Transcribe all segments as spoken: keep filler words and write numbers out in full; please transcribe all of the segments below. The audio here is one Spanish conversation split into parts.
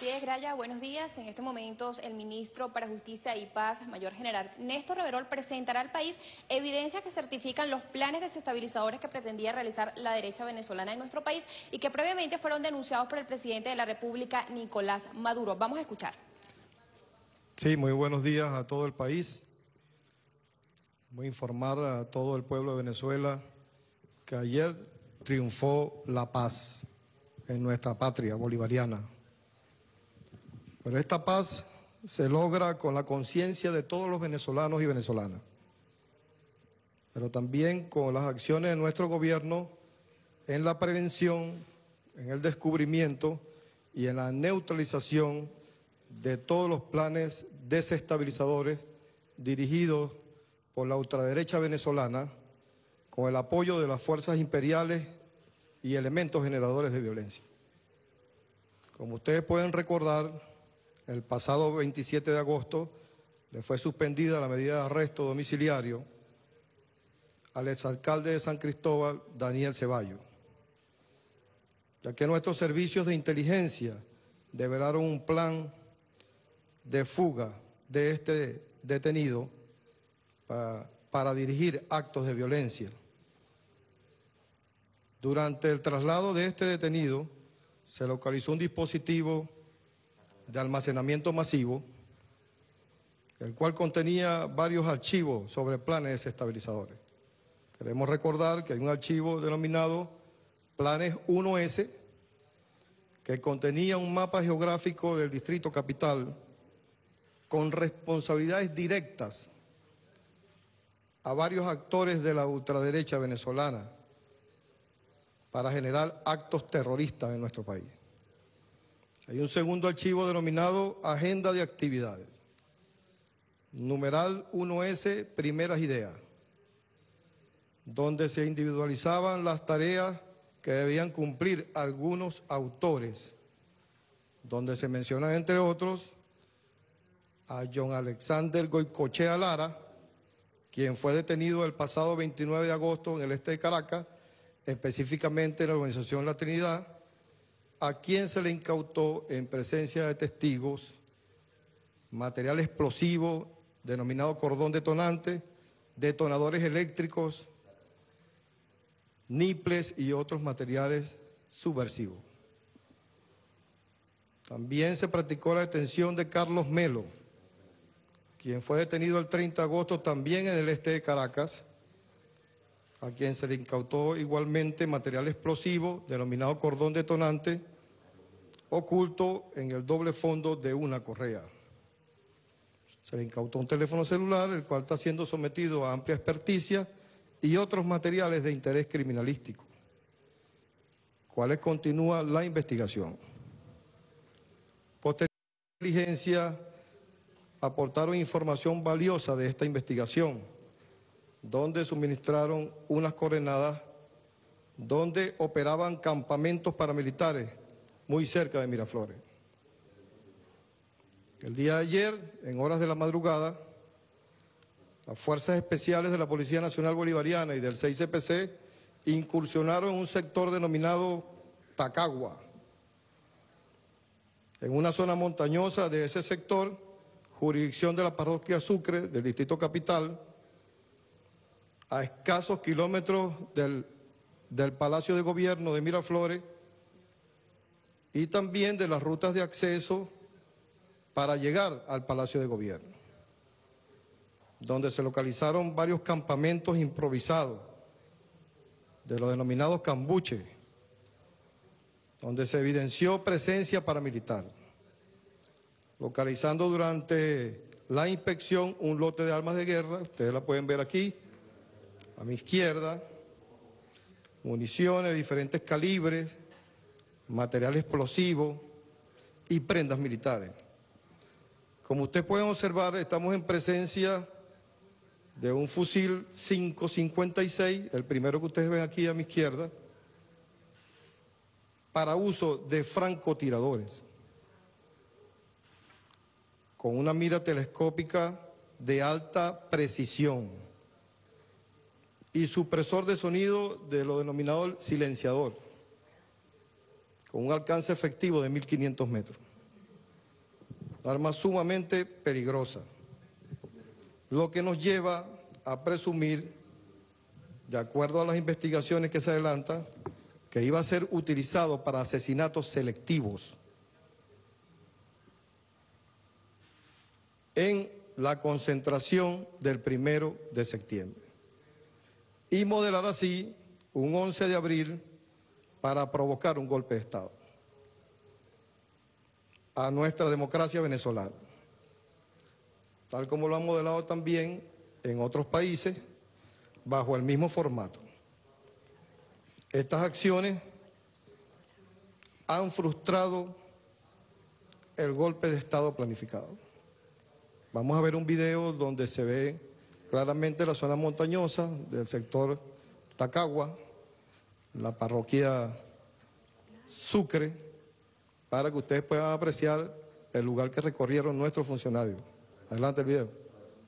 Así es, Graya, buenos días. En este momento el ministro para Justicia y Paz, Mayor General Néstor Reverol, presentará al país evidencias que certifican los planes desestabilizadores que pretendía realizar la derecha venezolana en nuestro país y que previamente fueron denunciados por el presidente de la República, Nicolás Maduro. Vamos a escuchar. Sí, muy buenos días a todo el país. Voy a informar a todo el pueblo de Venezuela que ayer triunfó la paz en nuestra patria bolivariana. Pero esta paz se logra con la conciencia de todos los venezolanos y venezolanas, pero también con las acciones de nuestro gobierno en la prevención, en el descubrimiento y en la neutralización de todos los planes desestabilizadores dirigidos por la ultraderecha venezolana, con el apoyo de las fuerzas imperiales y elementos generadores de violencia. Como ustedes pueden recordar, el pasado veintisiete de agosto le fue suspendida la medida de arresto domiciliario al exalcalde de San Cristóbal, Daniel Ceballos, ya que nuestros servicios de inteligencia develaron un plan de fuga de este detenido para, para dirigir actos de violencia. Durante el traslado de este detenido se localizó un dispositivo de almacenamiento masivo, el cual contenía varios archivos sobre planes desestabilizadores. Queremos recordar que hay un archivo denominado Planes uno ese, que contenía un mapa geográfico del Distrito Capital con responsabilidades directas a varios actores de la ultraderecha venezolana para generar actos terroristas en nuestro país. Hay un segundo archivo denominado Agenda de Actividades, numeral uno ese, primeras ideas, donde se individualizaban las tareas que debían cumplir algunos autores, donde se mencionan entre otros a John Alexander Goicoechea Lara, quien fue detenido el pasado veintinueve de agosto en el este de Caracas, específicamente en la urbanización La Trinidad, a quien se le incautó en presencia de testigos material explosivo denominado cordón detonante, detonadores eléctricos, niples y otros materiales subversivos. También se practicó la detención de Carlos Melo, quien fue detenido el treinta de agosto también en el este de Caracas, a quien se le incautó igualmente material explosivo denominado cordón detonante, oculto en el doble fondo de una correa. Se le incautó un teléfono celular, el cual está siendo sometido a amplia experticia, y otros materiales de interés criminalístico, cuales continúa la investigación. Posterior a la inteligencia, aportaron información valiosa de esta investigación, donde suministraron unas coordenadas donde operaban campamentos paramilitares muy cerca de Miraflores. El día de ayer, en horas de la madrugada, las Fuerzas Especiales de la Policía Nacional Bolivariana y del seis C P C incursionaron en un sector denominado Tacagua, en una zona montañosa de ese sector, jurisdicción de la parroquia Sucre, del Distrito Capital, a escasos kilómetros del, del Palacio de Gobierno de Miraflores y también de las rutas de acceso para llegar al Palacio de Gobierno, donde se localizaron varios campamentos improvisados de los denominados cambuches, donde se evidenció presencia paramilitar, localizando durante la inspección un lote de armas de guerra, ustedes la pueden ver aquí, a mi izquierda, municiones de diferentes calibres, material explosivo y prendas militares. Como ustedes pueden observar, estamos en presencia de un fusil cinco cincuenta y seis, el primero que ustedes ven aquí a mi izquierda, para uso de francotiradores, con una mira telescópica de alta precisión y supresor de sonido de lo denominado silenciador, con un alcance efectivo de mil quinientos metros. un arma sumamente peligrosa, lo que nos lleva a presumir, de acuerdo a las investigaciones que se adelantan, que iba a ser utilizado para asesinatos selectivos en la concentración del primero de septiembre y modelar así un once de abril para provocar un golpe de Estado a nuestra democracia venezolana, tal como lo han modelado también en otros países bajo el mismo formato. Estas acciones han frustrado el golpe de Estado planificado. Vamos a ver un video donde se ve claramente la zona montañosa del sector Tacagua, la parroquia Sucre, para que ustedes puedan apreciar el lugar que recorrieron nuestros funcionarios. Adelante el video.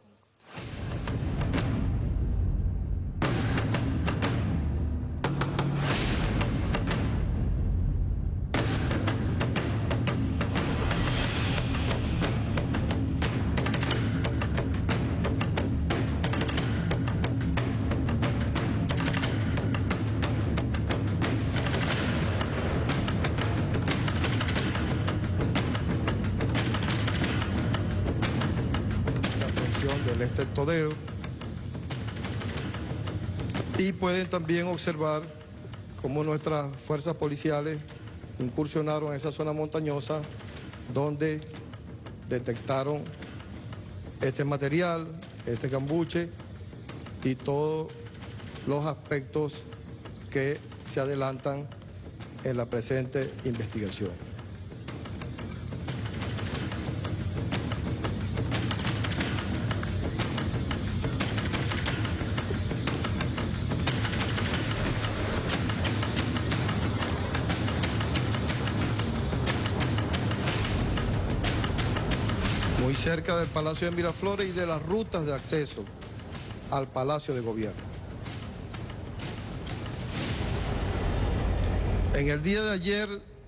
Del este Todero, y pueden también observar cómo nuestras fuerzas policiales incursionaron en esa zona montañosa donde detectaron este material, este cambuche y todos los aspectos que se adelantan en la presente investigación. Muy cerca del Palacio de Miraflores y de las rutas de acceso al Palacio de Gobierno. En el día de ayer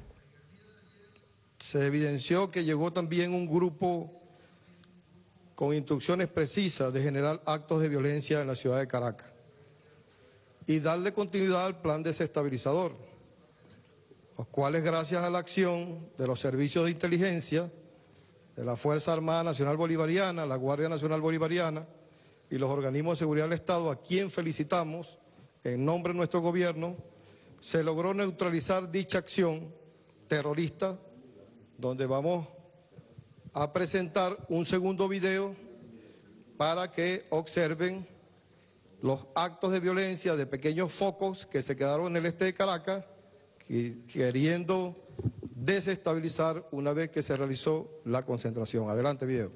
se evidenció que llegó también un grupo con instrucciones precisas de generar actos de violencia en la ciudad de Caracas y darle continuidad al plan desestabilizador, los cuales, gracias a la acción de los servicios de inteligencia, de la Fuerza Armada Nacional Bolivariana, la Guardia Nacional Bolivariana y los organismos de seguridad del Estado, a quien felicitamos en nombre de nuestro gobierno, se logró neutralizar dicha acción terrorista, donde vamos a presentar un segundo video para que observen los actos de violencia de pequeños focos que se quedaron en el este de Caracas, queriendo desestabilizar una vez que se realizó la concentración. Adelante, video.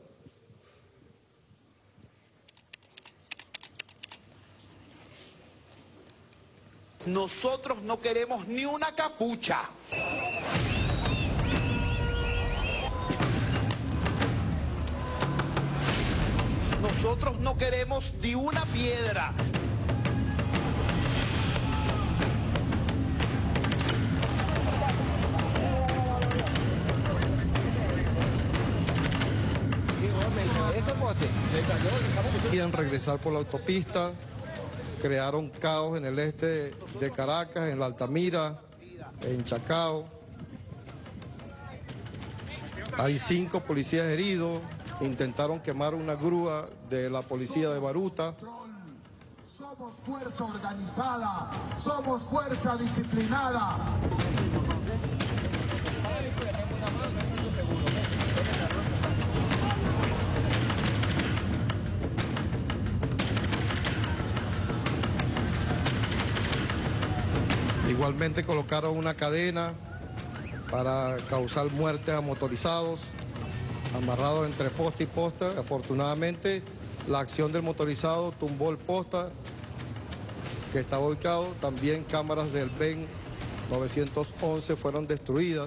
Nosotros no queremos ni una capucha. Nosotros no queremos ni una piedra. Querían regresar por la autopista, crearon caos en el este de Caracas, en la Altamira, en Chacao. Hay cinco policías heridos, intentaron quemar una grúa de la policía de Baruta. Somos fuerza organizada, somos fuerza disciplinada. Igualmente colocaron una cadena para causar muerte a motorizados, amarrados entre posta y posta. Afortunadamente, la acción del motorizado tumbó el posta que estaba ubicado. También cámaras del B E N novecientos once fueron destruidas.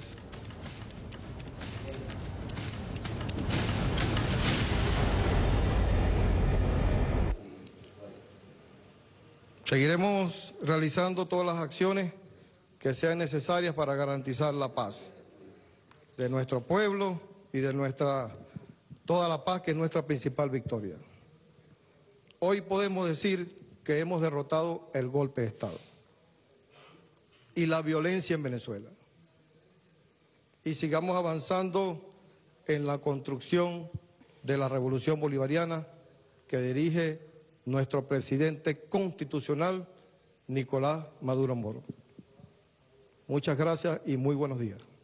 Seguiremos realizando todas las acciones que sean necesarias para garantizar la paz de nuestro pueblo y y de nuestra toda la paz, que es nuestra principal victoria. Hoy podemos decir que hemos derrotado el golpe de Estado y la violencia en Venezuela. Y sigamos avanzando en la construcción de la revolución bolivariana que dirige nuestro presidente constitucional, Nicolás Maduro Moro. Muchas gracias y muy buenos días.